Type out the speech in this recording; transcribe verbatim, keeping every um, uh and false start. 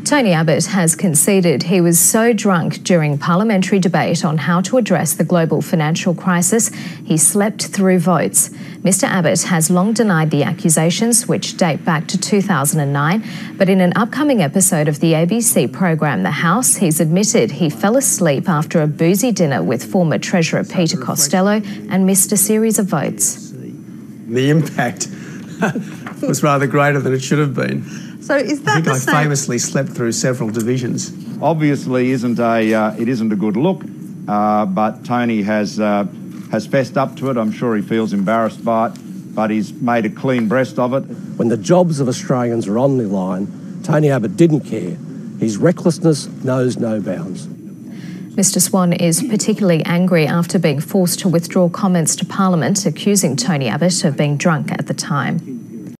Tony Abbott has conceded he was so drunk during parliamentary debate on how to address the global financial crisis, he slept through votes. Mister Abbott has long denied the accusations, which date back to two thousand nine, but in an upcoming episode of the A B C program The House, he's admitted he fell asleep after a boozy dinner with former Treasurer Peter Costello and missed a series of votes. The impact was rather greater than it should have been. So is that I think the I same? famously slept through several divisions. Obviously, isn't a uh, it isn't a good look, uh, but Tony has uh, has fessed up to it. I'm sure he feels embarrassed by it, but he's made a clean breast of it. When the jobs of Australians are on the line, Tony Abbott didn't care. His recklessness knows no bounds. Mister Swan is particularly angry after being forced to withdraw comments to Parliament accusing Tony Abbott of being drunk at the time.